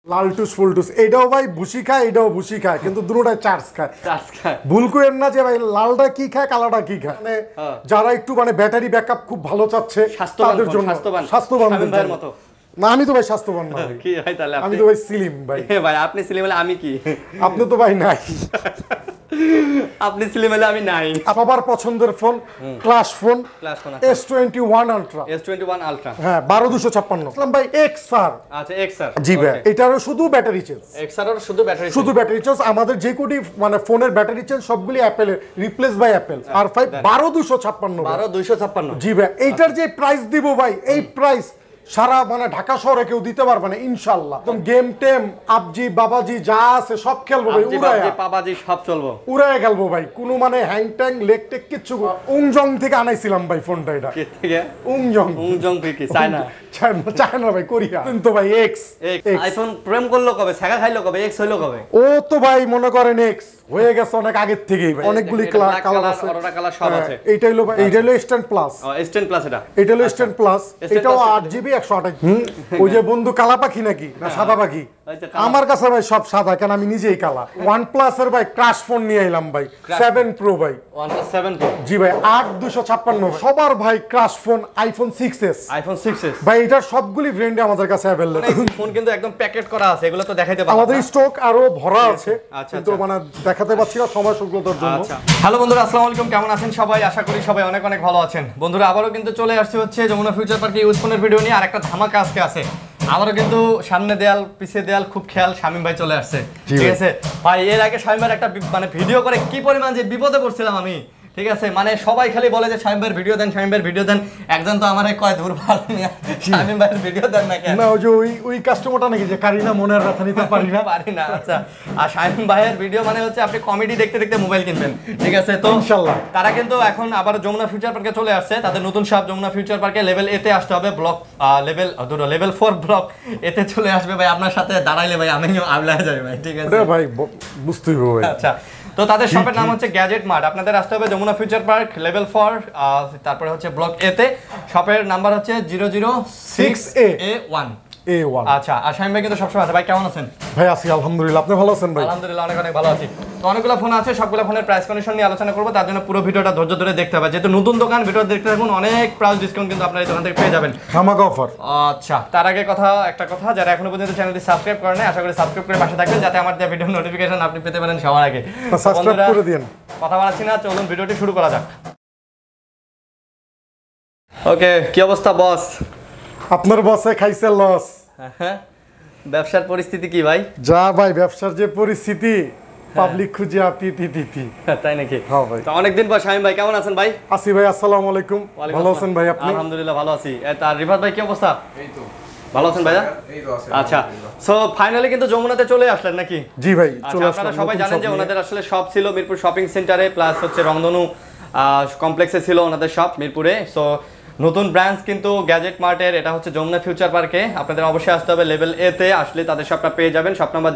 লালটুস ফুলটুস এটাও ভাই ভুসি খায়, এটাও ভুসি খায়, কিন্তু দুটোটাই চার্জ খায়। ভুল করেন না যে ভাই লালটা কি খায় কালাটা কি খায়। মানে যারা একটু মানে ব্যাটারি ব্যাকআপ খুব ভালো চাচ্ছে তাদের জন্য, স্বাস্থ্যবানদের মতো। না আমি তো ভাই স্বাস্থ্যবান না কি ভাই, তাহলে আমি তো ভাই স্লিম ভাই। ভাই আপনি স্লিম হলে আমি কি? আপনি তো ভাই নাই। আপনি স্লিম হলে আমি নাই। সবার পছন্দের phone class phone S21 ultra. S21 ultra, হ্যাঁ 12256 আসলাম ভাই। XR, আচ্ছা XR জি ভাই। এটারও শুধু ব্যাটারি চেঞ্জ, XR এর শুধু ব্যাটারি চেঞ্জ। আমাদের যে কোটি মানে ফোনের ব্যাটারি চেঞ্জ সবগুলি অ্যাপেলের, রিপ্লেস বাই অ্যাপেল। R5 12256 জি ভাই। এইটার যে প্রাইস দিব ভাই, এই প্রাইস সারা মানে ঢাকা শহরে কেউ দিতে পারবে না ইনশাআল্লাহ। একদম গেম টেম আবজি বাবাজি যা আছে সব খেলবো ভাই, বাবাজি সব চলবো, উড়ায় খেলবো ভাই। কোনো মানে হ্যাং ট্যাং লেগ টেক কিচ্ছু। উংজং থেকে আনাইছিলাম ভাই ফোনটা। এটা কে থেকে? উংজং থেকে চায়না ভাই, কোরিয়া। কিন্তু ভাই এক্স আইফোন প্রেম করলো কবে, ছাগা খাইলো কবে, এক্স হইলো কবে? ও তো ভাই মনে করেন এক্স হয়ে গেছে অনেক আগের থেকেই ভাই। অনেকগুলি কালার আছে, অরোরা কালার সব আছে। এইটা হলো ভাই, এইটা হলো স্ট্যান্ড প্লাস। স্ট্যান্ড প্লাস এটা হলো স্ট্যান্ড প্লাস। এটাও 8GB 128। ওই যে বন্ধু কালা পাখি নাকি না সাদা পাখি? আমার কাছে ভাই সব সাদা, কেন আমি নিজেই কালা। OnePlus এর ভাই ক্রাশ ফোন নিয়ে এলাম ভাই, 7 Pro ভাই। OnePlus 7 Pro জি ভাই, 8256। সবার ভাই ক্রাশ ফোন আইফোন 6s ভাই। এটা সবগুলি ব্র্যান্ডে আমাদের কাছে अवेलेबल। ফোন কিন্তু একদম প্যাকেট করা আছে, এগুলো তো দেখাইতে পারবো। আমাদের স্টক আরো ভরা আছে, কিন্তু মানে দেখাতে পাচ্ছি না সময় স্বল্পতার জন্য। হ্যালো বন্ধুরা, আসসালামু আলাইকুম। কেমন আছেন সবাই? আশা করি সবাই অনেক অনেক ভালো আছেন। বন্ধুরা আবারও কিন্তু চলে আসছে হচ্ছে যমুনা ফিউচার পার্কে ইউজ ফোনের ভিডিও নিয়ে। আর একটা ধামাকা আজকে আছে। আমারও কিন্তু সামনে দেয়াল পিছে দেয়াল খুব খেয়াল, শামীম ভাই চলে আসছে। ঠিক আছে ভাই, এর আগে শামীম ভাই একটা মানে ভিডিও করে কি পরিমাণ যে বিপদে পড়ছিলাম আমি। ঠিক আছে, মানে সবাই খালি বলে যে শামীম ভাইয়ের ভিডিও দেন, শামীম ভাইয়ের ভিডিও দেন। একজন তো আমারে কয় দুর্বল শামীম ভাইয়ের ভিডিও দেন না কেন? না ওই যে ওই কাস্টমারটা নাকি যে কারি না, মনের ব্যথা নিতে পারি না। আচ্ছা, আর শামীম ভাইয়ের ভিডিও মানে হচ্ছে আপনি কমেডি দেখতে দেখতে মোবাইল কিনবেন। ঠিক আছে, তো ইনশাআল্লাহ তারা কিন্তু এখন আবার যমুনা ফিউচার পার্কে চলে আসছে। তাদের নতুন শপ যমুনা ফিউচার পার্কে লেভেল এতে আসতে হবে। ব্লক লেভেল 4 ব্লক এতে চলে আসবে ভাই। আপনার সাথে দাঁড়াইলে ভাই আমিও আবলায় যাই ভাই। ঠিক আছে ভাই, বুঝতেই হবে। আচ্ছা, তো তাদের শপের নাম হচ্ছে গ্যাজেট মার্ট। আপনাদের আসতে হবে যমুনা ফিউচার পার্ক লেভেল 4, তারপরে হচ্ছে ব্লক এ তে। শপের নাম্বার হচ্ছে 006A1। আচ্ছা, আর শামীম ভাই কিন্তু সবসময় আছে। ভাই কেমন আছেন? ভাই আছি আলহামদুলিল্লাহ, আপনি ভালো আছেন ভাই? আলহামদুলিল্লাহ অনেক অনেক ভালো আছি। তো অনেকগুলো ফোন আছে, সবগুলো ফোনের প্রাইস কন্ডিশন নিয়ে আলোচনা করব। তার জন্য পুরো ভিডিওটা ধৈর্য ধরে দেখতে হবে। যেহেতু নতুন দোকান, ভিডিও দেখতে থাকুন। অনেক প্রাইস ডিসকাউন্ট কিন্তু আপনারা এই দোকান থেকে পেয়ে যাবেন, ধামাকা অফার। আচ্ছা, তার আগে একটা কথা, যারা এখনো পর্যন্ত চ্যানেলটি সাবস্ক্রাইব করেন নাই, আশা করি সাবস্ক্রাইব করে পাশে থাকবেন, যাতে আমার দেওয়া ভিডিওর নোটিফিকেশন আপনি পেতে পারেন সবার আগে। সাবস্ক্রাইব করে দিন। কথা বলাচ্ছি না, চলুন ভিডিওটি শুরু করা যাক। ওকে, কি অবস্থা বস? আপনার বসে খাইছে লস। হ্যাঁ, ব্যবসার পরিস্থিতি কি ভাই? যা ভাই, ব্যবসার যে পরিস্থিতি, পাবলিক খুঁজে তিতি। তাই নাকি? হ্যাঁ ভাই। তো অনেকদিন পর শামীম ভাই কেমন আছেন ভাই? আসি ভাই, আসসালামু আলাইকুম। ভালো আছেন ভাই আপনি? আলহামদুলিল্লাহ ভালো আছি। আর রিফাত ভাই কি অবস্থা? এই তো ভালো আছেন ভাইয়া? এই তো আছি। আচ্ছা, সো ফাইনালি কিন্তু যমুনাতে চলে আসলেন নাকি? জি ভাই চলে আসলাম। আপনারা সবাই জানেন যে ওনাদের আসলে শপ ছিল মিরপুর শপিং সেন্টারে, প্লাস হচ্ছে রংধনু কমপ্লেক্সে ছিল ওনাদের শপ মিরপুরে। সো নতুন ব্রাঞ্চ কিন্তু গ্যাজেট মার্টের, এটা হচ্ছে যমুনা ফিউচার পার্কে। আপনাদের অবশ্যই আসতে হবে লেভেল এ তে। আসলে তাদের শপটা পেয়ে যাবেন। Shop number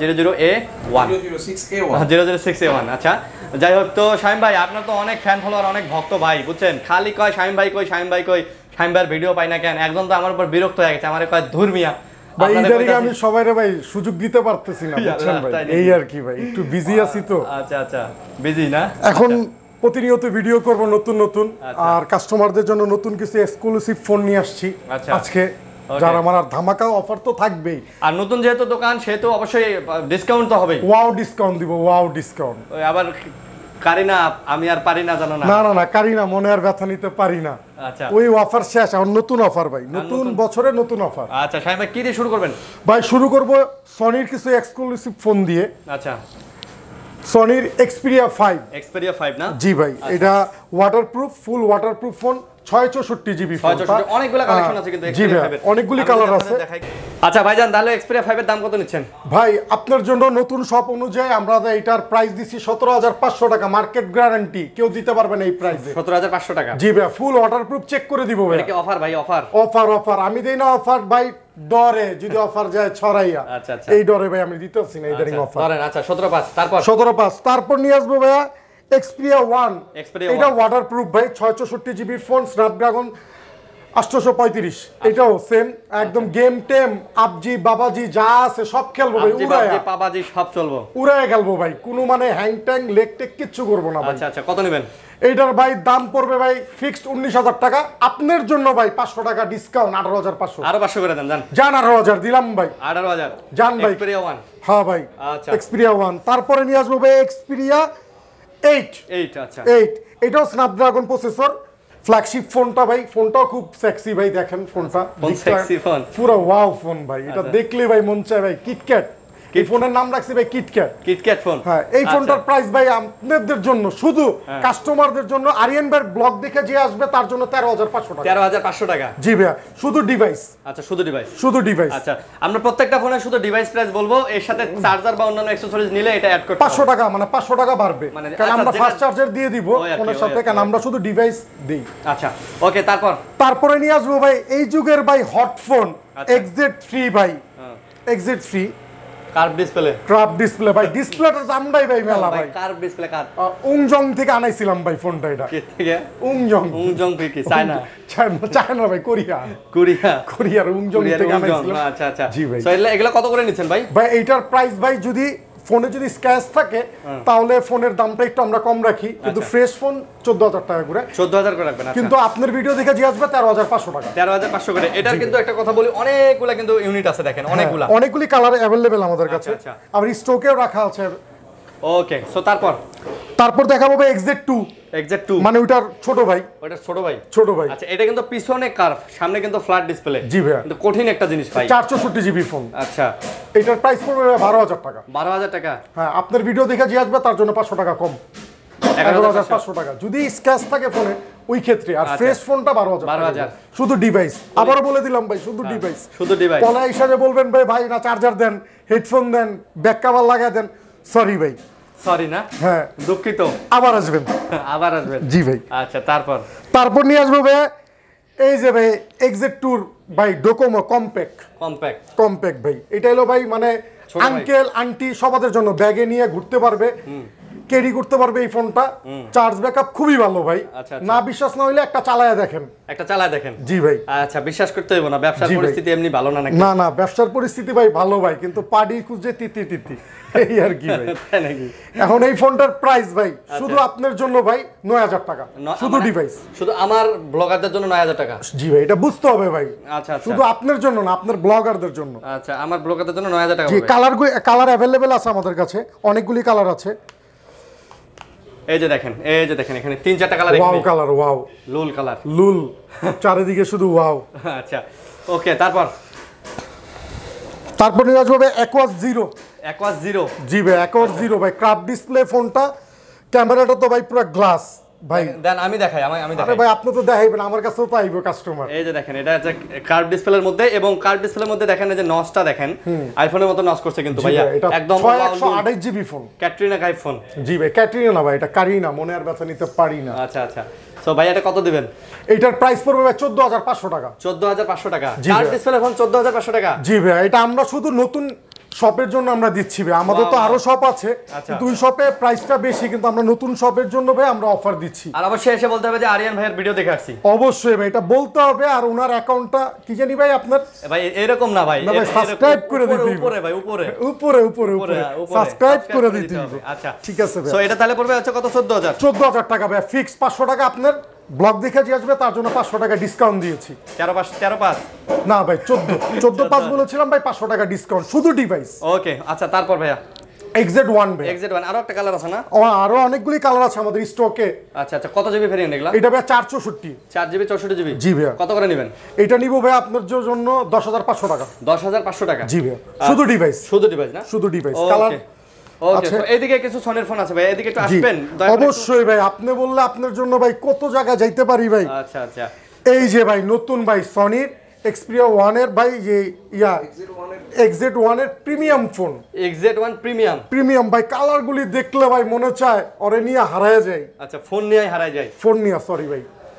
006A1। আচ্ছা, যাই হোক, তো শামীম ভাই আপনার তো অনেক ফ্যান ফলোয়ার, অনেক ভক্ত ভাই, বুঝছেন? খালি কয় শামীম ভাই কই, শামীম ভাই কই, শামীম ভাইয়ের ভিডিও পাই না কেন? একজন তো আমার উপর বিরক্ত হয়ে গেছে, আমার কয় ধুর মিয়া ভাই। ইদারিং আমি সবাইরে ভাই সুযোগ দিতে পারতেছি না, বুঝছেন ভাই? এই আর কি ভাই, একটু বিজি আছি তো। আচ্ছা, বিজি না? এখন প্রতিনিয়ত ভিডিও করব নতুন, আর কাস্টমারদের জন্য নতুন কিছু এক্সক্লুসিভ ফোন নিয়ে আসছি আজকে। যারা আমার ধামাকা অফার তো থাকবেই, আর নতুন যেহেতু দোকান সেহেতু অবশ্যই ডিসকাউন্ট তো হবে। ওয়াও ডিসকাউন্ট দিব, ওয়াও ডিসকাউন্ট। আবার কারিনা আমি আর পারি না জানো না? না কারিনা, মনে আর ব্যথা নিতে পারি না। আচ্ছা, ওই অফার শেষ, আর নতুন অফার ভাই, নতুন বছরে নতুন অফার। আচ্ছা শামীম ভাই, কি দিয়ে শুরু করবেন? ভাই শুরু করব সনির কিছু এক্সক্লুসিভ ফোন দিয়ে। আচ্ছা, সনির Xperia 5 না? জি ভাই, এটা waterproof, full waterproof phone, 664GB phone. অনেকগুলো কালেকশন আছে কিন্তু জি ভাই, অনেকগুলি কালার আছে। আচ্ছা ভাইজান, তাহলে Xperia 5 এর দাম কত নিচ্ছেন? ভাই আপনার জন্য নতুন শপ অনুযায়ী আমরা এটার প্রাইস দিছি 17,500 টাকা, মার্কেট গ্যারান্টি, কেউ দিতে পারবে না এই প্রাইসে। 17,500 টাকা? জি ভাই, ফুল ওয়াটারপ্রুফ চেক করে দিব ভাই। এটা কি অফার ভাই? অফার আমি দেই না অফার ভাই, ডরে যদি অফার যায় ছড়াইয়া। আচ্ছা, এই ডরে ভাই আমি দিতেছি না ইদারিং অফার। ধরেন আচ্ছা 17,500, তারপর 17,500, তারপর নিয়ে আসবো ভাইয়া Xperia 1। এটা ওয়াটারপ্রুফ ভাই, 664GB ফোন, স্ন্যাপড্রাগন 835 এটাও সেম একদম গেম টেম আবজি বাবাজি যা আছে সব খেলবো ভাই উড়ায় বাবাজি সব চলবো উড়ায় খেলবো ভাই কোনো মানে হ্যাং ট্যাং লেগ টেক কিচ্ছু করবো না ভাই আচ্ছা আচ্ছা কত নেবেন এইটার ভাই দাম পড়বে ভাই ফিক্সড 19000 টাকা আপনার জন্য ভাই 500 টাকা ডিসকাউন্ট 18500 আরো 500 করে দেন জান 18000 দিলাম ভাই 18000 জান ভাই এক্সপেরিয়া 1 হ্যাঁ ভাই আচ্ছা এক্সপেরিয়া 1 তারপরে নিয়ে আসবো ভাই এক্সপেরিয়া 8 আচ্ছা 8 এটাও স্ন্যাপড্রাগন প্রসেসর ফ্ল্যাগশিপ ফোনটা ভাই ফোনটাও খুব সেক্সি ভাই দেখেন ফোনটা সেক্সি ফোন পুরো ওয়াও ফোন ভাই এটা দেখলে ভাই মন চায় ভাই কিটক্যাট এই ফোনের নাম রাখছি ভাই কিটক্যাট ফোন হ্যাঁ এই ফোনটার প্রাইস ভাই আপনাদের জন্য শুধু কাস্টমারদের জন্য আরিয়ান ভাই ব্লগ দেখে যে আসবে তার জন্য 13500 টাকা 13500 টাকা জি ভাই শুধু ডিভাইস আচ্ছা শুধু ডিভাইস আচ্ছা আমরা প্রত্যেকটা ফোনে শুধু ডিভাইস প্রাইস বলবো এর সাথে চার্জার বা অন্যান্য অ্যাকসেসরিজ নিলে এটা অ্যাড করতে 500 টাকা মানে 500 টাকা বাড়বে কারণ আমরা ফাস্ট চার্জার দিয়ে দিব ফোনের সাথে কারণ আমরা শুধু ডিভাইস দেই আচ্ছা ওকে তারপরে নিয়ে আসবো ভাই এই যুগের ভাই হট ফোন XZ3 ভাই XZ3 কার্ভ ডিসপ্লে ভাই ডিসপ্লেটার দামটাই ভাই মেলা ভাই কার্ভ ডিসপ্লে উংজং থেকে আনাইছিলাম ভাই ফোনটা এটা কে থেকে উংজং থেকে চায়না ভাই কোরিয়ার উংজং থেকে আনাইছিলাম আচ্ছা আচ্ছা জি ভাই সো এগুলা কত করে নিচ্ছেন ভাই এইটার প্রাইস ভাই যদি ফোনে যদি স্ক্র্যাচ থাকে তাহলে ফোনের দামটা একটু আমরা কম রাখি কিন্তু ফ্রেশ ফোন 14000 টাকা করে 14000 করে রাখবেন কিন্তু আপনার ভিডিও দেখে যে আসবে 13500 টাকা 13500 করে এটার কিন্তু একটা কথা বলি অনেকগুলা কিন্তু ইউনিট আছে দেখেন অনেকগুলি কালার अवेलेबल আমাদের কাছে আবার স্টকেও রাখা আছে ওকে সো তারপর দেখাবো ভাই XZ2 মানে ওটার ছোট ভাই আচ্ছা এটা কিন্তু পিছনে কার্ভ সামনে কিন্তু ফ্ল্যাট ডিসপ্লে জি ভাই কিন্তু কঠিন একটা জিনিস ভাই 464 জিবি ফোন আচ্ছা এটার প্রাইস পড়বে 12000 টাকা 12000 টাকা হ্যাঁ আপনার ভিডিও দেখে যে আসবে তার জন্য 500 টাকা কম 11500 টাকা যদি স্ক্র্যাচ থাকে ফোনে ওই ক্ষেত্রে আর ফ্রেশ ফোনটা 12000 শুধু ডিভাইস আবারও বলে দিলাম ভাই শুধু ডিভাইস পলা হিসাবে বলবেন ভাই না চার্জার দেন হেডফোন দেন ব্যাক কভার লাগায় দেন সরি ভাই সরি না হ্যাঁ দুঃখিত আবার আসবেন জি ভাই আচ্ছা তারপর নিয়ে আসবো ভাই এই যে ভাই XZ2 ভাই ডোকোমো কম্প্যাক্ট ভাই এটা হলো ভাই মানে আঙ্কেল আন্টি সবাদের জন্য ব্যাগে নিয়ে ঘুরতে পারবে ক্যারি করতে পারবে এই ফোনটা চার্জ ব্যাকআপ খুবই ভালো ভাই না বিশ্বাস না হইলে একটা চালায়া দেখেন জি ভাই আচ্ছা বিশ্বাস করতে হইব না ব্যবসার পরিস্থিতি এমনি ভালো না নাকি না ব্যবসার পরিস্থিতি ভাই ভালো ভাই কিন্তু পাডি খুঁজে তিতি এই আর কি ভাই এখন এই ফোনটার প্রাইস ভাই শুধু আপনার জন্য ভাই 9000 টাকা শুধু ডিভাইস শুধু আমার ব্লগারদের জন্য 9000 টাকা জি ভাই এটা বুঝতে হবে ভাই আচ্ছা শুধু আপনার জন্য না আপনার ব্লগারদের জন্য আচ্ছা আমার ব্লগারদের জন্য 9000 টাকা জি কালার अवेलेबल আছে আমাদের কাছে অনেকগুলি কালার আছে এই যে দেখেন এখানে 3-4টা কালার ওয়াও লুল চারিদিকে শুধু ওয়াও আচ্ছা ওকে তারপর নিয়ে আসবে অ্যাকোয়াস জিরো জি ভাই অ্যাকোয়াস জিরো ভাই ক্রাফট ডিসপ্লে ফোনটা ক্যামেরাটা তো ভাই পুরো গ্লাস ভাই দেন আমি দেখাই ভাই আপনি তো দেখাইবেন আমার কাছেও তো আইবো কাস্টমার এই যে দেখেন এটা হচ্ছে কার্ভ ডিসপ্লের মধ্যে এবং কার্ভ ডিসপ্লের মধ্যে দেখেন এই যে নচটা দেখেন আইফোনের মতো নচ করছে কিন্তু ভাইয়া একদম 128 GB phone Katrina Kaif phone জি ভাই ক্যাটরিনা না ভাই এটা কারিনা মনে আর ব্যথা নিতে পারি না আচ্ছা সো ভাই এটা কত দিবেন এটার প্রাইস পড়বে ভাই 14500 টাকা 14500 টাকা কার্ভ ডিসপ্লে ফোন 14500 টাকা জি ভাই এটা আমরা শুধু নতুন শপের জন্য আমরা দিচ্ছি ভাই আমাদের তো আরো শপ আছে দুই শপে প্রাইসটা বেশি কিন্তু আমরা নতুন শপের জন্য ভাই আমরা অফার দিচ্ছি আর অবশ্যই এসে বলতে হবে যে আরিয়ান ভাইয়ের ভিডিও দেখে আসছি অবশ্যই ভাই এটা বলতে হবে আর ওনার অ্যাকাউন্টটা কি জানি ভাই আপনার ভাই এরকম না ভাই সাবস্ক্রাইব করে দিতে হবে উপরে ভাই উপরে সাবস্ক্রাইব করে দিতে হবে আচ্ছা ঠিক আছে ভাই সো এটা তাহলে পড়বে হচ্ছে কত 14000 টাকা ভাই ফিক্স 500 টাকা আপনার ব্লগ দেখে যে আসবে তার জন্য 500 টাকা ডিসকাউন্ট দিয়েছি 13 না ভাই 14 বলেছিলাম ভাই 500 টাকা ডিসকাউন্ট শুধু ডিভাইস ওকে আচ্ছা তারপর ভাইয়া XZ1 ভাই XZ1 আরো একটা কালার আছে না আরো অনেকগুলি কালার আছে আমাদের স্টকে আচ্ছা কত জিবি ভেরিয়েন্ট এগুলা এটা ভাই 464 জিবি জি ভাই কত করে নেবেন এটা নিব ভাই আপনার জন্য 10500 টাকা 10500 টাকা জি ভাই শুধু ডিভাইস না শুধু ডিভাইস কালার ওকে তো এদিকে কিছু সনির ফোন আছে ভাই এদিকে একটু আসবেন অবশ্যই ভাই আপনি বললে আপনার জন্য ভাই কত জায়গা যাইতে পারি ভাই আচ্ছা এই যে ভাই নতুন ভাই সনির Xperia 1 এর ভাই যে XZ1 এর প্রিমিয়াম ফোন XZ1 প্রিমিয়াম ভাই কালারগুলি দেখলে ভাই মনে চায় ওরে নিয়ে হারায় যায় আচ্ছা ফোন নিয়ে হারায় যায় সরি ভাই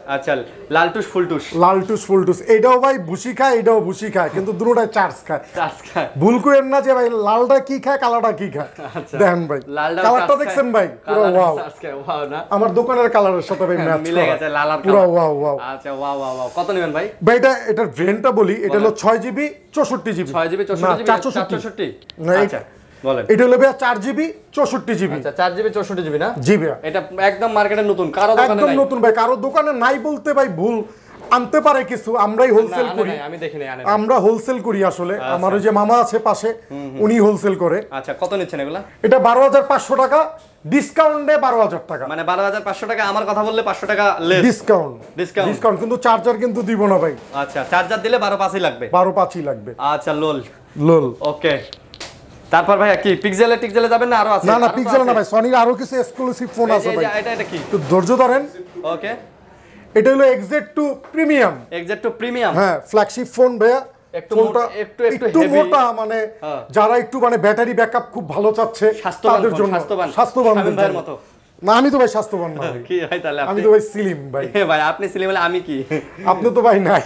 আচ্ছা লালটুস ফুলটুস এটাও ভাই ভুসি খায় এটাও ভুসি খায় কিন্তু দুটোটাই চার্জ খায় ভুল করেন না যে ভাই লালটা কি খায় কালাটা কি খায় দেখেন ভাই কালারটা দেখছেন ভাই পুরো ওয়াও না আমার দোকানের কালারের সাথে ভাই ম্যাচ মিলে গেছে লাল আর পুরো ওয়াও আচ্ছা ওয়াও কত নেবেন ভাই ভাই এটার ভেরিয়েন্টটা বলি এটা হলো 6GB 64GB 6GB 64GB আচ্ছা বলেন এটা হলো ভাই 4GB 64GB আচ্ছা 4GB 64GB না জি ভাই এটা একদম মার্কেটে নতুন কারো দোকানে নাই একদম নতুন ভাই কারো দোকানে নাই বলতে ভাই ভুল আনতে পারে কিছু আমরাই হোলসেল করি আমি দেখিনি আমরা হোলসেল করি আসলে আমার ওই যে মামা আছে পাশে উনি হোলসেল করে আচ্ছা কত নিচ্ছেন এগুলা এটা 12500 টাকা ডিসকাউন্টে 12000 টাকা মানে 12500 টাকা আমার কথা বললে 500 টাকা লেস ডিসকাউন্ট কিন্তু চার্জার কিন্তু দিব না ভাই আচ্ছা চার্জার দিলে 12500 লাগবে 12500 লাগবে আচ্ছা লোল ওকে তারপর ভাই কি পিক্সেলে যাবেন না আরো আছে না পিক্সেল না ভাই সনির আরো কিছু এক্সক্লুসিভ ফোন আছে ভাই এটা কি তো ধৈর্য ধরেন ওকে এটা হলো X2 প্রিমিয়াম হ্যাঁ ফ্ল্যাগশিপ ফোন ভাইয়া ফোনটা একটু মোটা মানে যারা একটু মানে ব্যাটারি ব্যাকআপ খুব ভালো চাচ্ছে তাদের জন্য স্বাস্থ্যবানদের ভাইয়ের মতো না আমি তো ভাই স্বাস্থ্যবান না কি ভাই তাহলে আমি তো ভাই স্লিম ভাই ভাই আপনি স্লিম হলে আমি কি আপনি তো ভাই নাই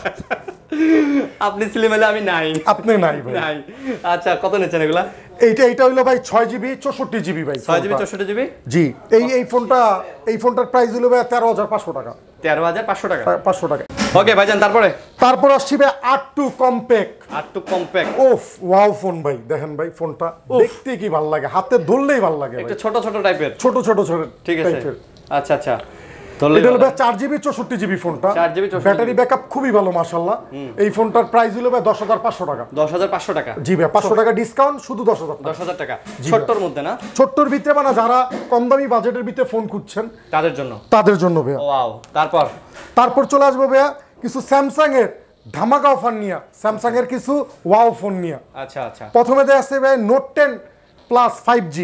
আপনি স্লিম হলে আমি নাই আপনি নাই ভাই নাই আচ্ছা কত নিচ্ছেন এগুলা এইটা হলো ভাই 6GB 64GB ভাই 6GB 64GB জি এই ফোনটার প্রাইস হলো ভাই 13500 টাকা 13500 টাকা 500 টাকা ওকে ভাইজান তারপর আসছে ভাই R2 কম্প্যাক্ট ওফ ওয়াও ফোন ভাই দেখেন ভাই ফোনটা দেখতে কি ভালো লাগে হাতে ধরলেই ভালো লাগে একটু ছোট টাইপের ছোট ঠিক আছে আচ্ছা এটা হলো 4GB 64GB ফোনটা ব্যাটারি ব্যাকআপ খুবই ভালো মাশাআল্লাহ এই ফোনটার প্রাইস হলো ভাই 10500 টাকা 10500 টাকা জি ভাই 500 টাকা ডিসকাউন্ট শুধু 10000 টাকা ছোটর মধ্যে না ছোটর ভিতরে মানে যারা কম দামি বাজেটের ভিতরে ফোন খুঁজছেন তাদের জন্য ভাই ওয়াও তারপর চলে আসবে ভাই কিছু স্যামসাং এর ধামাকা অফার নিয়া স্যামসাং এর কিছু ওয়াও ফোন নিয়া আচ্ছা প্রথমে আছে ভাই নোট 10 প্লাস 5G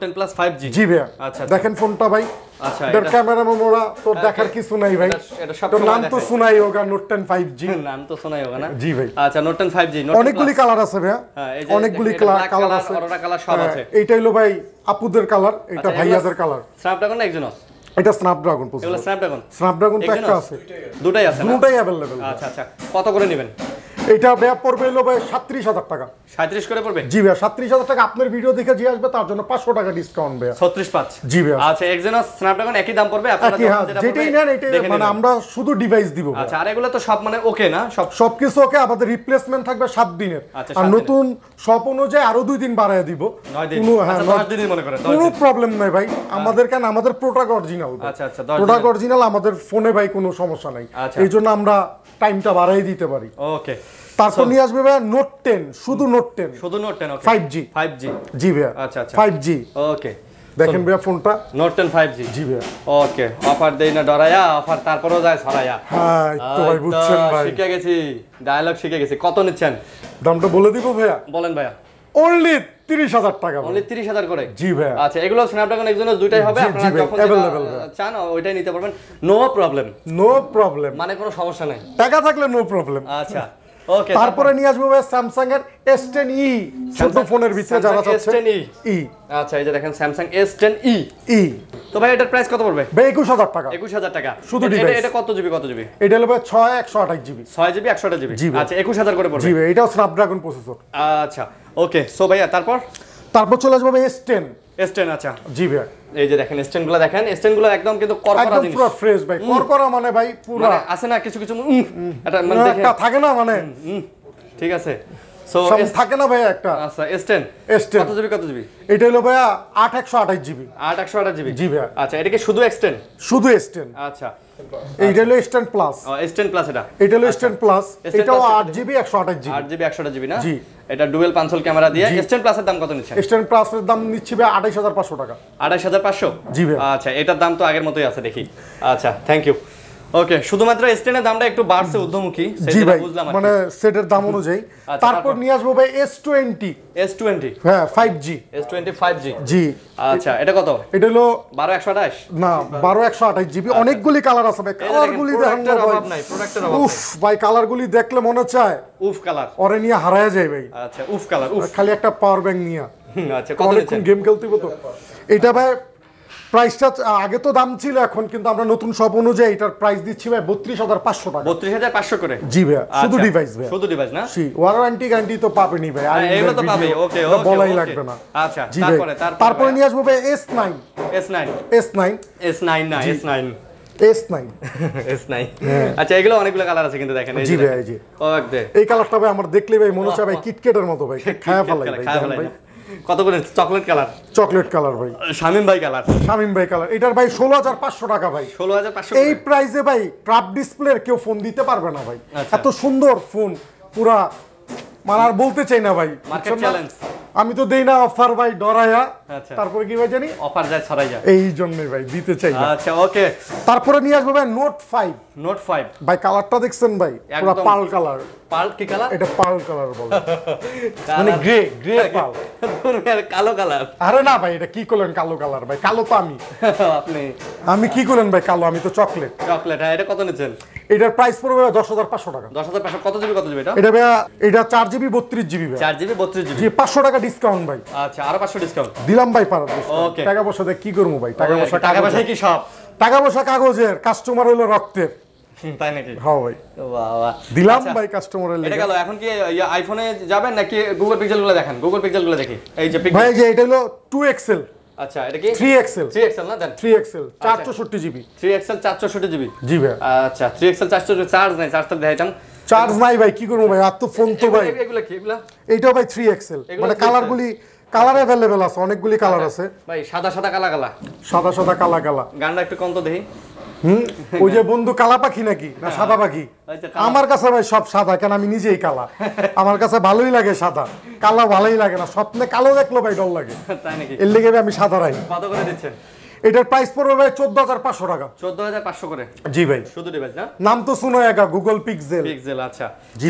জি ভাই আচ্ছা দেখেন ফোনটা ভাই আচ্ছা এটার ক্যামেরা মেমোরা তো দেখার কিছু নাই ভাই এটা সব নাম তো শোনাই হোগা নোট 10 5G নাম তো শোনাই হোগা না জি ভাই আচ্ছা নোট 10 5G অনেকগুলি কালার আছে ভাই অনেকগুলি কালার আছে অরোরা কালার সব আছে এইটা হলো ভাই আপুদের কালার এটা ভাইয়াদের কালার স্ন্যাপড্রাগন না এক্সিনোস এটা স্ন্যাপড্রাগন এগুলো স্ন্যাপড্রাগন তো একটা আছে দুটাই আছে দুটাই अवेलेबल আচ্ছা কত করে নেবেন এটা ব্যাপ পড়বে হলো ভাই 37000 টাকা 37 করে পড়বে জি ভাই 37000 টাকা আপনার ভিডিও দেখে যে আসবে তার জন্য 500 টাকা ডিসকাউন্ট ভাই 365 জি ভাই আচ্ছা এক্সিনোস স্ন্যাপড্রাগন একই দাম পড়বে আপনারা যেটাই নেন এটাই মানে আমরা শুধু ডিভাইস দিব আচ্ছা আর এগুলো তো সব মানে ওকে না সবকিছু ওকে আমাদের রিপ্লেসমেন্ট থাকবে 7 দিনের আর নতুন সব অনুযায়ী আরো 2 দিন বাড়ায় দিব কোনো হ্যাঁ 10 দিন মনে করেন কোনো প্রবলেম নাই ভাই আমাদের কেন আমাদের প্রোডাক্ট অরিজিনাল আচ্ছা প্রোডাক্ট অরিজিনাল আমাদের ফোনে ভাই কোনো সমস্যা নাই এইজন্য আমরা টাইমটা বাড়াই দিতে পারি ওকে তারপর নিয়ে আসবে ভাই নোট 10 শুধু নোট 10 ওকে 5G জি ভাই আচ্ছা 5G ওকে দেখেন ভাই ফোনটা নোট 10 5G জি ভাই ওকে অফার দেই না ডরায়া অফার তারপরও যায় ছড়ায়া হ্যাঁ তো ভাই বুঝছেন ভাই শিখে গেছি ডায়লগ শিখে গেছি কত নিচ্ছেন দামটা বলে দিব ভাইয়া বলেন ভাইয়া অনলি 30000 টাকা অনলি 30000 করে জি ভাই আচ্ছা এগুলো স্ন্যাপড্রাগন এক্সিনোস দুটাই হবে আপনারা যখন চান ওইটাই নিতে পারবেন নো প্রবলেম মানে কোনো সমস্যা নাই টাকা থাকলে নো প্রবলেম আচ্ছা ওকে তারপরে নিয়ে আসবো ভাই স্যামসাং এর S10e ছোট ফোনের ভিতরে যারা চাচ্ছে S10e আচ্ছা এই যে দেখেন স্যামসাং S10e তো ভাই এটার প্রাইস কত পড়বে ভাই 21000 টাকা 21000 টাকা শুধু ডিভাইস এটা কত জিবি এটা হলো ভাই 6 128GB 128GB আচ্ছা 21000 করে পড়বে জি ভাই এটাও স্ন্যাপড্রাগন প্রসেসর আচ্ছা ওকে সো ভাইয়া তারপর চলে আসবে ভাই S10 আচ্ছা জি ভাই এই যে দেখেন S10 গুলো একদম কিন্তু করকরা জিনিস পুরো ফ্রেশ ভাই করকরা মানে ভাই পুরো আছে না কিছু এটা মানে দেখেন একটা থাকে না মানে ঠিক আছে সো থাকে না ভাই একটা আচ্ছা S10 কত জিবি এটা হলো ভাই 8128GB জি ভাই আচ্ছা এটা কি শুধু S10 আচ্ছা এইটা হলো S10 প্লাস এটা হলো S10 প্লাস এটাও 8GB 128GB না জি এটা ডুয়াল পাঁচল ক্যামেরা দিয়ে S10 প্লাস এর দাম কত নিচ্ছে S10 প্লাস এর দাম নিচ্ছে ভাই 28500 টাকা 28500 জি ভাই আচ্ছা এটার দাম তো আগের মতোই আছে দেখি আচ্ছা থ্যাংক ইউ ওকে শুধুমাত্র S10 এর দামটা একটু বাড়ছে ঊর্ধ্বমুখী সেটা বুঝলাম মানে সেটের দাম অনুযায়ী তারপর নিয়ে আসবো ভাই S20 হ্যাঁ 5G জি আচ্ছা এটা কত এটা হলো 12128 না 12128GB অনেকগুলি কালার আছে ভাই কালারগুলি দেখেন না ভাই প্রোডাক্টের অভাব নাই উফ ভাই কালারগুলি দেখলে মনে চায় উফ কালার ওরে নিয়ে হারায়া যায় ভাই আচ্ছা উফ কালার খালি একটা পাওয়ার ব্যাংক নিয়ে আচ্ছা কত নিচ্ছেন গেম খেলতে তো এটা ভাই প্রাইসটা আগে তো দাম ছিল, এখন কিন্তু আমরা নতুন শপ অনুযায়ী এটার প্রাইস দিচ্ছি ভাই 32,500 টাকা। 32,500 করে? জি ভাই, শুধু ডিভাইস ভাই, শুধু ডিভাইস না? জি, ওয়ারেন্টি গ্যারান্টি তো পাবেনই ভাই, আর এগুলো তো পাবে। ওকে ওকে, বলাই লাগবে না। আচ্ছা, তারপরে নিয়ে আসবো ভাই S9 না S9 S9 আচ্ছা, এগুলো অনেকগুলো কালার আছে কিন্তু দেখেন। এই যে ভাই, জি এই কালারটা ভাই আমার দেখলে ভাই মনে হচ্ছে ভাই কিটকেটের মতো ভাই, খায়া ফেলাই ভাই। কত করে? চকলেট কালার ভাই, শামিম ভাই কালার। এটার ভাই 16,500 টাকা ভাই। 16,500 এই প্রাইসে ভাই ট্রাপ ডিসপ্লের কেউ ফোন দিতে পারবে না ভাই। এত সুন্দর ফোন, পুরা মানে আর বলতে চাই না ভাই, মার্কেট চ্যালেঞ্জ। আমি তো দেই না অফার ভাই ডরায়া। তারপরে কি ভাই জানি অফার যায় ছড়াই যায়, এই জন্যই ভাই দিতে চাই না। আচ্ছা ওকে, তারপরে নিয়ে আসবো ভাই নোট 5 ভাই। কালারটা দেখছেন ভাই, পুরো পার্ল কালার। পার্ল কি কালার? এটা পার্ল কালার বলে, মানে গ্রে পার্ল, কালো কালার। আরে না ভাই, এটা কি করলেন কালো কালার ভাই? কালো তো আমি কি করলেন ভাই কালো? আমি তো চকলেট। হ্যাঁ, এটা কত নিচ্ছেন? এটার প্রাইস পড়বে 10,500 টাকা। 10,500। কত জিবি এটা? এটা 4GB 32GB ভাই। 4GB 32GB, জি, 500 টাকা ডিসকাউন্ট ভাই। আচ্ছা, আরো 500 ডিসকাউন্ট দিলাম ভাই। পারা ওকে, টাকা পয়সা দিয়ে কি করবো ভাই? টাকা পয়সা কি সব? টাকা পয়সা কাগজের, কাস্টমার হইলো রক্তের। তাই নাকি? হ্যাঁ ভাই, বাহ দিলাম ভাই কাস্টমারের লেগে। এটা গেল। এখন কি আইফোনে যাবেন নাকি গুগল পিক্সেল গুলো দেখেন? গুগল পিক্সেল গুলো দেখি। এই যে ভাই, যে এটা হলো 2XL। আচ্ছা, এটা কি 3XL না? দেন 3XL 464GB। 3XL 464GB, জি ভাই। আচ্ছা, 3XL 464, চার্জ নাই? চার্জটা দেখাইতাম। চার্জ নাই ভাই, কি করবো ভাই? আর তো ফোন তো ভাই। এগুলো কি? এগুলো এইটাও ভাই 3XL, মানে কালার अवेलेबल আছে, অনেকগুলি কালার আছে ভাই। সাদা কালা। গানটা একটু কম তো দেখি। ওই যে বন্ধু কালা পাখি নাকি না সাদা পাখি? আমার কাছে ভাই সব সাদা, কেন আমি নিজেই কালা। আমার কাছে ভালোই লাগে সাদা, কালা ভালোই লাগে না। স্বপ্নে কালো দেখলো ভাই ডর লাগে, তাই নাকি? এর লেগে আমি সাদা রাখি। কত করে দিচ্ছেন? এটার প্রাইস পড়বে ভাই 14,500 টাকা। 14,500 করে? জি ভাই। শুধু ডিভাইস না? নাম তো শুনো একা, গুগল পিক্সেল। আচ্ছা,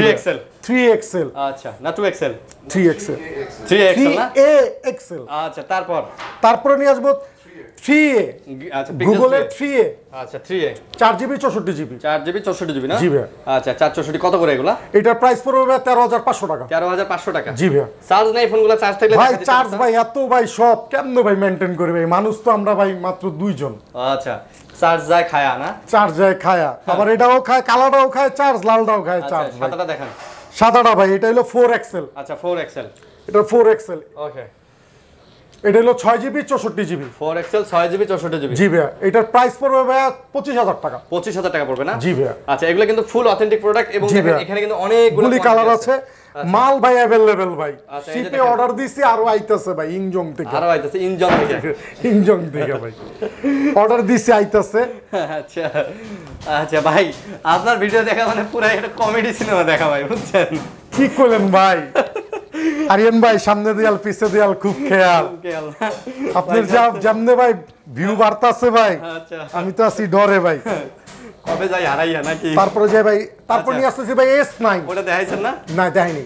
3XL আচ্ছা, না 2XL? 3XL না? AXL। আচ্ছা, তারপরে নিয়ে আসবো 3A। আচ্ছা, গুগলের 3A। আচ্ছা, 3A 4GB 64GB। 4GB 64GB না? জি ভাই। আচ্ছা, 464 কত করে এগুলা? এটার প্রাইস পড়বে ভাই 13,500 টাকা। 13,500 টাকা? জি ভাই। চার্জ নাই ফোনগুলো? চার্জ থাকলে ভাই চার্জ ভাই এত ভাই সব কেমনে ভাই মেইনটেইন করে ভাই? মানুষ তো আমরা ভাই মাত্র 2 জন। আচ্ছা, চার্জ যায় খায়া না? চার্জ যায় খায়া, আবার এটাও খায়, কালাটাও খায় চার্জ, লালটাও খায় চার্জ। সাদাটা দেখেন। সাদাটা ভাই, এটা হলো 4XL। আচ্ছা, 4XL। এটা 4XL। ওকে, এটা হলো 6GB 64GB। 4XL 6GB 64GB। জি ভাই। এটার প্রাইস পড়বে ভাই 25,000 টাকা। 25,000 টাকা পড়বে না? জি ভাই। আচ্ছা, এগুলো কিন্তু ফুল অথেন্টিক প্রোডাক্ট, এবং এখানে কিন্তু অনেকগুলো কালার আছে। মাল ভাই अवेलेबल ভাই। শিপে অর্ডার দিছি, আরো আইতাছে ভাই ইনজং থেকে। ইনজং থেকে ভাই অর্ডার দিছি, আইতাছে। আচ্ছা ভাই, আপনার ভিডিও দেখা মানে পুরো একটা কমেডি সিনেমা দেখা ভাই, বুঝছেন? ঠিক করলেন ভাই। আরিয়ান ভাই, সামনে দেয়াল পিছে দেয়াল, খুব খেয়াল। আপনার যেমনে ভাই ভিউ বাড়তাছে ভাই, আমি তো আছি ডরে ভাই। কবে যাই হারাইয়া নাকি? তারপরে যাই ভাই, তারপর নিয়ে আসতেছি ভাই S9। ওটা দেখাইছেন না? না দেখাইনি।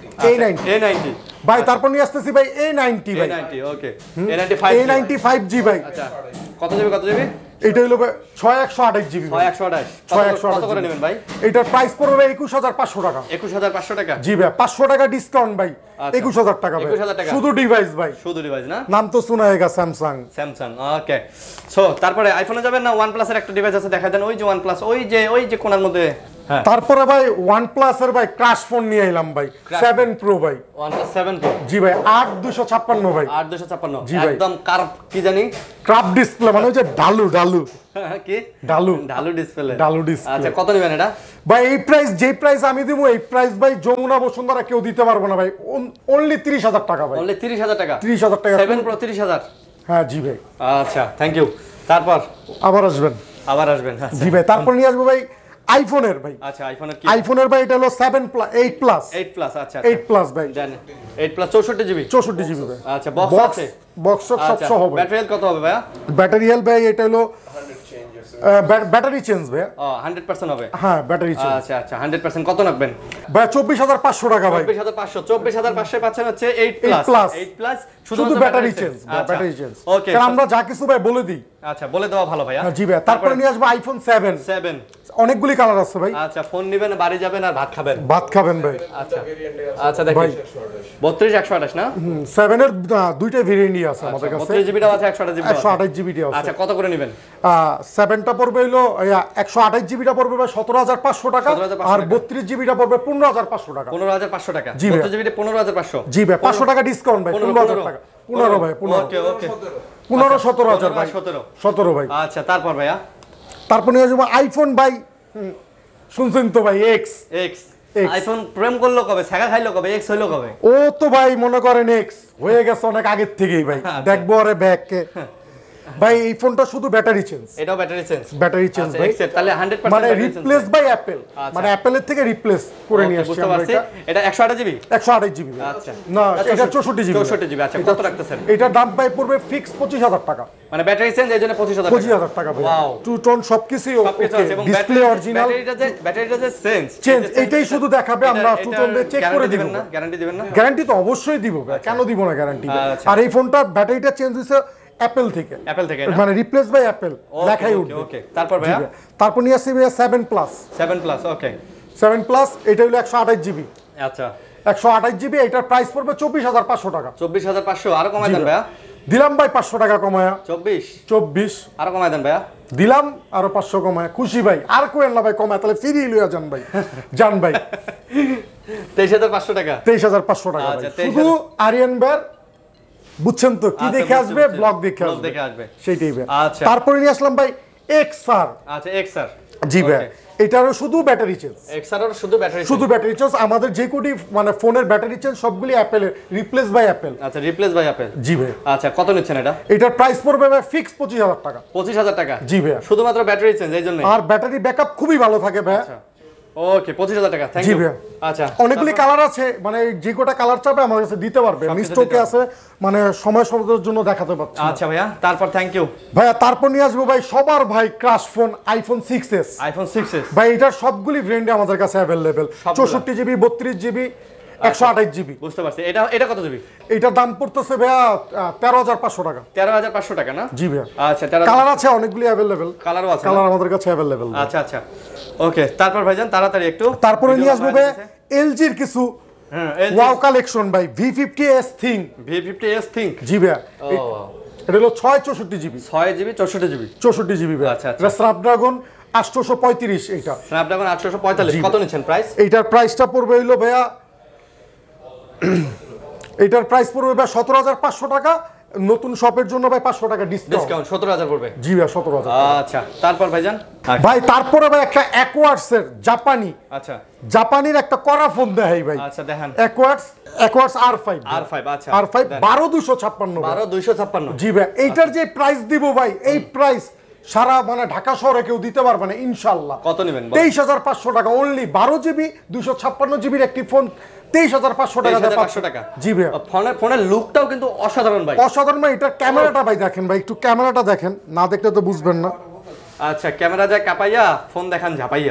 A90 ভাই। তারপর নিয়ে আসতেছি ভাই A90 ভাই। ওকে, A95G ভাই। আচ্ছা, কত জিবি? এটা হলো 6128GB। 6128 কত করে নেবেন ভাই? এটার প্রাইস পড়বে 21,500 টাকা। 21,500 টাকা? জি ভাই, 500 টাকা ডিসকাউন্ট ভাই। 21,000 টাকা ভাই। 21,000 টাকা শুধু ডিভাইস ভাই। শুধু ডিভাইস না? নাম তো শোনা হয়েগা, স্যামসাং। ওকে, সো তারপরে আইফোনে যাবেন না? OnePlus এর একটা ডিভাইস আছে, দেখা দেন। ওই যে OnePlus, ওই যে কোণার মধ্যে। হ্যাঁ, তারপরে ভাই OnePlus এর ভাই ক্রাশ ফোন নিয়ে এলাম ভাই, 7 Pro ভাই। OnePlus 7 Pro? জি ভাই। 8256 ভাই। 8256? জি ভাই। একদম কার্ভ, কি জানি ক্রাফ ডিসপ্লে, মানে ওই যে ঢালু কি ঢালু ডিসপ্লে। আচ্ছা, কত নেবেন এটা ভাই? এই প্রাইস, যে প্রাইস আমি দেবো, এই প্রাইস ভাই যমুনা বসুন্ধরা কেউ দিতে পারবো না ভাই। অনলি 30,000 টাকা ভাই। অনলি 30,000 টাকা? 30,000 টাকা 7 Pro 30,000? হ্যাঁ জি ভাই। আচ্ছা, থ্যাংক ইউ। তারপর আবার আসবেন। জি ভাই। তারপর নিয়ে আসবো ভাই আইফোনের ভাই। আচ্ছা, আইফোনের ভাই এটা হলো 8 প্লাস। আচ্ছা, 8 প্লাস ভাই। 8 প্লাস 64GB? 64GB ভাই। আচ্ছা, বক্স আছে? বক্স সব সহ হবে। ব্যাটারি হেলথ কত হবে ভাই? ব্যাটারি হেলথ ভাই এটা হলো ব্যাটারি চেঞ্জ ভাই। 100% হবে? হ্যাঁ, ব্যাটারি চেঞ্জ। আচ্ছা, 100%। কত রাখবেন ভাই? 24,500 টাকা ভাই। 24,500 পাচ্ছেন হচ্ছে 8 প্লাস শুধু ব্যাটারি চেঞ্জ। ওকে, কারণ আমরা যা কিছু ভাই বলে দিই। আচ্ছা, বলে দেওয়া ভালো ভাইয়া। জি ভাই। তারপরে নিয়ে আসবো আইফোন 7। অনেকগুলি কালার আছে ভাই। আচ্ছা ফোন নেবেন বাড়ি যাবেন আর ভাত খাবেন ভাই। আচ্ছা আচ্ছা দেখি 32 128 না 7 এর দুইটা ভেরিয়েন্টই আছে আমাদের কাছে। 32 জিবিটাও আছে 128 জিবিটাও আছে। আচ্ছা কত করে নেবেন? 7টা পড়বে হলো 128 জিবিটা পড়বে ভাই 17500 টাকা, আর 32 জিবিটা পড়বে 15500 টাকা। 15500 টাকা 32 জিবিটা 15500। জি ভাই 500 টাকা ডিসকাউন্ট ভাই, 15000 টাকা। 15 ভাই 15। ওকে ওকে 15 17000 ভাই 17 ভাই। আচ্ছা তারপর ভাইয়া তারপর নিয়ে যাবো আইফোন ভাই। শুনছেন তো ভাই এক্স আইফোন প্রেম করলো কবে, ছাগা খাইলো কবে, এক্স হইলো কবে? ও তো ভাই মনে করেন এক্স হয়ে গেছে অনেক আগের থেকেই ভাই। দেখবো আরে ব্যাককে ভাই এই ফোনটা শুধু ব্যাটারি চেঞ্জ। এটাও ব্যাটারি চেঞ্জ ভাই। তাহলে 100% মানে রিপ্লেস বাই অ্যাপল, মানে অ্যাপলের থেকে রিপ্লেস করে নিয়ে আসছি আমরা। এটা 128 জিবি 128 জিবি। আচ্ছা না এটা 64 জিবি। 64 জিবি। আচ্ছা কত রাখতেছেন? এটার দাম ভাই পড়বে ফিক্স 25000 টাকা। মানে ব্যাটারি চেঞ্জ এর জন্য 25000 টাকা ভাই। টু টোন সবকিছু ওকে, ডিসপ্লে অরিজিনাল। ব্যাটারিটা যে চেঞ্জ এটাই শুধু দেখাবে, আমরা টু টোন দিয়ে চেক করে দিব না। গ্যারান্টি দিবেন না? গ্যারান্টি তো অবশ্যই দিব ভাই, কেন দিব না গ্যারান্টি। আর এই ফোনটার ব্যাটারিটা চেঞ্জ হইছে অ্যাপল থেকে মানে রিপ্লেস বাই অ্যাপল লেখাই উঠবে। ওকে তারপর ভাইয়া তারপর নিয়ে আসছি ভাইয়া 7 প্লাস। ওকে 7 প্লাস এটা হলো 128 জিবি। আচ্ছা 128 জিবি, এটার প্রাইস পড়বে 24500 টাকা। 24500 আরো কমায় দেন ভাইয়া। দিলাম ভাই 500 টাকা কমায়া। 24 আরো কমায় দেন ভাইয়া। দিলাম আরো 500 কমায়া। খুশি ভাই, আর কোয়েন না ভাই কমায়, তাহলে ফ্রি লইয়া যান ভাই। জান ভাই 23500 টাকা। 23500 টাকা শুধু আরিয়ান বের। বুঝছেন তো কি দেখে আসবে? ব্লগ দেখে আসবে সেইটাই ভাই। আচ্ছা তারপরে নিয়ে আসলাম ভাই এক্সআর। আচ্ছা এক্সআর জি ভাই, এটারও শুধু ব্যাটারি চেঞ্জ। এক্সআর শুধু ব্যাটারি চেঞ্জ। আমাদের যে কোটি মানে ফোনের ব্যাটারি চেঞ্জ সবগুলি অ্যাপেলের, রিপ্লেস বাই অ্যাপেল। আচ্ছা রিপ্লেস বাই অ্যাপেল। জি ভাই। আচ্ছা কত নিচ্ছেন এটা? এটার প্রাইস পড়বে ভাই ফিক্স 25000 টাকা। 25000 টাকা? জি ভাই। শুধুমাত্র ব্যাটারি চেঞ্জ এই জন্য? আর ব্যাটারি ব্যাকআপ খুবই ভালো থাকে ভাই। আচ্ছা ওকে 25000 টাকা। Thank you. আচ্ছা অনেকগুলি কালার আছে, মানে যে কোটা কালার চাবে আমার কাছে দিতে পারবে। মিস্টোকে আছে, মানে সময় সময়ের জন্য দেখাতে পারছি। আচ্ছা ভাইয়া তারপর থ্যাংক ইউ ভাইয়া। তারপর নিয়ে আসবো ভাই সবার ভাই ক্রাশ ফোন আইফোন 6s। ভাই এটার সবগুলি ব্র্যান্ডে আমাদের কাছে अवेलेबल। 64 GB 32 GB 128 GB. বুঝতে পারছি। এটা কত জিবি? এটার দাম পড়তেছে ভাইয়া 13500 টাকা। 13500 টাকা না? জি ভাইয়া। আচ্ছা কালার আছে অনেকগুলি अवेलेबल। কালারও আছে? কালার আমাদের কাছে अवेलेबल। আচ্ছা আচ্ছা ওকে তারপর ভাইজান তাড়াতাড়ি একটু। তারপরে নিয়ে আসবো ভাই এলজির কিছু ওয়াও কালেকশন ভাই। V50s thing. জি ভাইয়া। এটা হলো 664 জিবি। 6 জিবি 64 জিবি ভাই। আচ্ছা আচ্ছা। এটা স্ন্যাপড্রাগন 835। এটা স্ন্যাপড্রাগন 845। কত নিচ্ছেন প্রাইস? এইটার প্রাইসটা পড়বে হলো ভাইয়া, এটার প্রাইস পড়বে ভাই 17500 টাকা। নতুন শপের জন্য ভাই 500 টাকা ডিসকাউন্ট। 17000 পড়বে? জি ভাই 17000। আচ্ছা তারপর ভাইজান ভাই তারপরে ভাই একটা অ্যাকোয়ার্ডস এর জাপানি, আচ্ছা জাপানির একটা করা ফোন দেখাই ভাই। আচ্ছা দেখেন অ্যাকোয়ার্ডস R5। আচ্ছা R5 12256। 12256। জি ভাই। এইটার যে প্রাইস দিব ভাই, এই প্রাইস সারা মানে ঢাকা শহরে কেউ দিতে পারবে না ইনশাআল্লাহ। কত নেবেন? 23500 টাকা অনলি। 12 জিবি 256 জিবির একটি ফোন 23500 টাকা। 23500 টাকা। জি ভাই। ফোনের লুকটাও কিন্তু অসাধারণ ভাই। অসাধারণ ভাই। এটার ক্যামেরাটা ভাই দেখেন ভাই, একটু ক্যামেরাটা দেখেন, না দেখলে তো বুঝবেন না। আচ্ছা ক্যামেরা যায় কাপাইয়া, ফোন দেখান ঝাপাইয়া।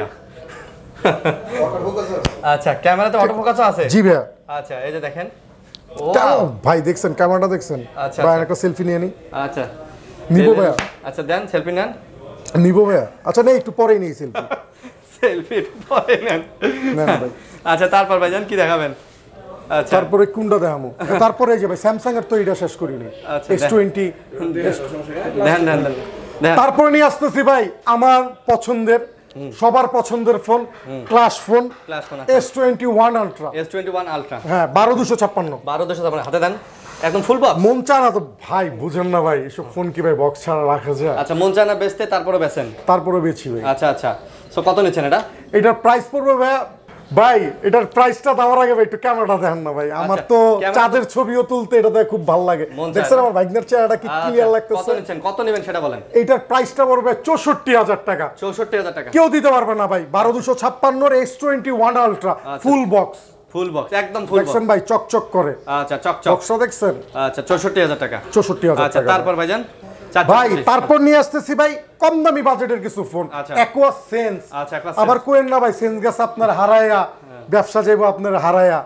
আচ্ছা ক্যামেরাতে অটো ফোকাসও আছে? জি ভাই। আচ্ছা এই যে দেখেন ভাই দেখছেন ক্যামেরাটা দেখছেন? আচ্ছা ভাই একটা সেলফি নিয়ে নি। আচ্ছা নিবো ভাই। আচ্ছা দেন সেলফি নেন। নিবো ভাই। আচ্ছা না একটু পরেই নেই সেলফি। সেলফি পরে নেন ভাই। আচ্ছা তারপর ভাইজান কি দেখাবেন? আচ্ছা তারপরে কোনটা দেখামু? তারপরে যে ভাই স্যামসাং এর তো এটা শেষ করিনি। S20 দেন। তারপরে নিয়ে আসতেছি ভাই আমার পছন্দের, সবার পছন্দের phone, class phone S21 ultra. হ্যাঁ 12256। হাতে দেন একদম ফুল বক্স। মন চায় না তো ভাই, বুঝেন না ভাই এসব ফোন কি ভাই বক্স ছাড়া রাখা যায়? আচ্ছা মন চায় না বেচতে, তারপরে বেচেন? তারপরে বেচি ভাই। আচ্ছা আচ্ছা সো কত নিচ্ছেন এটা? এটার প্রাইস পড়বে ভাই, ভাই এটার প্রাইসটা দেওয়ার আগে ভাই একটু ক্যামেরাটা দেখেন না ভাই। আমার তো চাঁদের ছবিও তুলতে এটাতে খুব ভালো লাগে। দেখছেন আমার ভাইগনার চেহারাটা কি ক্লিয়ার লাগতেছে? কত নেবেন সেটা বলেন। এটার প্রাইসটা পড়বে 64000 টাকা। 64000 টাকা কেউ দিতে পারবে না ভাই। 12256 এর S21 আলট্রা ফুল বক্স। একদম ফুল বক্স দেখছেন ভাই চকচক করে। আচ্ছা চকচক বক্সটা দেখছেন? আচ্ছা 64000 টাকা। 64000 আচ্ছা টাকা। তারপর ভাইজান ভাই তারপর নিয়ে আসতেছি ভাই কম দামি বাজেটের কিছু ফোন। Aqua sense. আচ্ছা আবার কোয়েন না ভাই, সেন্স গেছে আপনার হারায়া, ব্যবসা যাইবো আপনার হারায়া।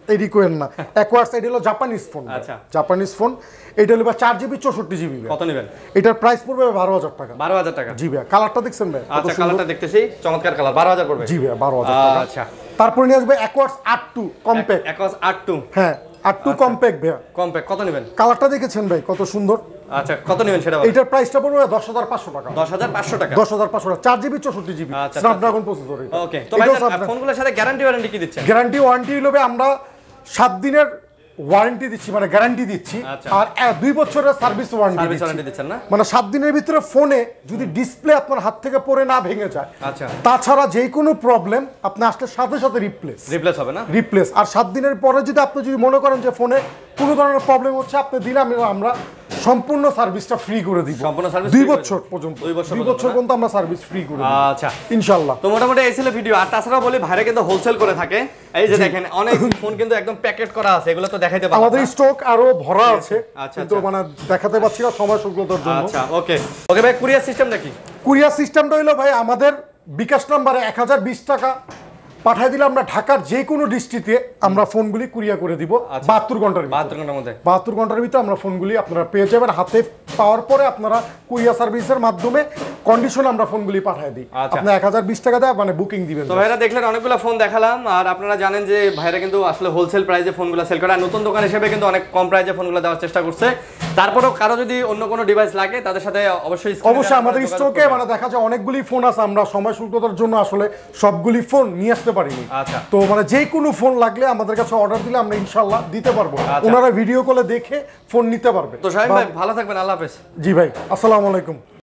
এডি কোয়েন না অ্যাকোয়ার্স, এটা হলো জাপানিজ ফোন। আচ্ছা জাপানিজ ফোন, এটা হলো 4GB 64GB। কত নেবেন? এটার প্রাইস পড়বে 12,000 টাকা। 12,000 টাকা? জি ভাই। কালারটা দেখছেন ভাই? আচ্ছা কালারটা দেখতেছি, চমৎকার কালার। 12,000 পড়বে? জি ভাই 12,000 টাকা। আচ্ছা তারপরে নিয়ে আসবে acquires R2 compact. Acquires R2? হ্যাঁ R2 কম্প্যাক্ট ভাই। কম্প্যাক্ট কত নেবেন? কালারটা দেখেছেন ভাই কত সুন্দর। আচ্ছা কত নেবেন সেটা? এটার প্রাইসটা পড়বে 10,500 টাকা। 10,500 টাকা? 10,500 টাকা। 4GB 64GB Snapdragon processor. ওকে, তো ভাই ফোনগুলোর সাথে গ্যারান্টি ওয়ারেন্টি কি দিচ্ছেন? গ্যারান্টি ওয়ারেন্টি হলো আমরা 7 দিনের ওয়ারেন্টি দিচ্ছি, মানে গ্যারান্টি দিচ্ছি, আর 2 বছরের সার্ভিস ওয়ারেন্টি দিচ্ছেন না? মানে 7 দিনের ভিতরে ফোনে যদি ডিসপ্লে আপনার হাত থেকে পড়ে না ভেঙে যায়, আচ্ছা, তাছাড়া যে কোনো প্রবলেম আপনি আসলে সাথে সাথে রিপ্লেস হবে না? রিপ্লেস। আর 7 দিনের পরে যদি আপনি মনে করেন যে ফোনে কোনো ধরনের প্রবলেম হচ্ছে, আপনি দিলে আমরা সম্পূর্ণ সার্ভিসটা ফ্রি করে দিব। সম্পূর্ণ সার্ভিস 2 বছর পর্যন্ত। 2 বছর পর্যন্ত আমরা সার্ভিস ফ্রি করে দিব। আচ্ছা ইনশাআল্লাহ। তো মোটামুটি এই ছিল ভিডিও। আর তাছাড়া বলি ভাইরা কিন্তু হোলসেল করে থাকে। এই যে দেখেন অনেক ফোন কিন্তু একদম প্যাকেট করা আছে, এগুলো তো দেখাইতে পারবো। আমাদের স্টক আরো ভরা আছে, কিন্তু মানে দেখাতে পাচ্ছি না সময় স্বল্পতার জন্য। আচ্ছা ওকে ওকে ভাই, কুরিয়ার সিস্টেমটা কি? কুরিয়ার সিস্টেমটা হলো ভাই আমাদের বিকাশ নাম্বারে 1020 টাকা পাঠিয়ে দিলে আমরা ঢাকার যে কোনো ডিস্ট্রিক্টে আমরা ফোনগুলি কুরিয়ার করে দিব 72 ঘন্টার ভিতরে। 72 ঘন্টার মধ্যে? 72 ঘন্টার ভিতরে আমরা ফোনগুলি আপনারা পেয়ে যাবেন। হাতে পাওয়ার পরে আপনারা কুরিয়ার সার্ভিসের মাধ্যমে কন্ডিশন আমরা ফোনগুলি পাঠিয়ে দিই। আপনি 1020 টাকা দেয় মানে বুকিং দিবেন। তো ভাইরা দেখলেন অনেকগুলো ফোন দেখালাম, আর আপনারা জানেন যে ভাইরা কিন্তু আসলে হোলসেল প্রাইসে ফোনগুলো সেল করে, আর নতুন দোকান হিসেবে কিন্তু অনেক কম প্রাইসে ফোনগুলো দেওয়ার চেষ্টা করছে। তারপরেও কারো যদি অন্য কোনো ডিভাইস লাগে তাদের সাথে অবশ্যই আমাদের স্টকে মানে দেখা যায় অনেকগুলি ফোন আছে, আমরা সময় স্বল্পতার জন্য আসলে সবগুলি ফোন নিয়ে আসতে পারিনি। আচ্ছা, তো মানে যে কোনো ফোন লাগলে আমাদের কাছে অর্ডার দিলে আমরা ইনশাআল্লাহ দিতে পারবো। ওনারা ভিডিও কলে দেখে ফোন নিতে পারবে। তো শাহিন ভাই ভালো থাকবেন, আল্লাহ হাফেজ। জি ভাই, আসসালামু আলাইকুম।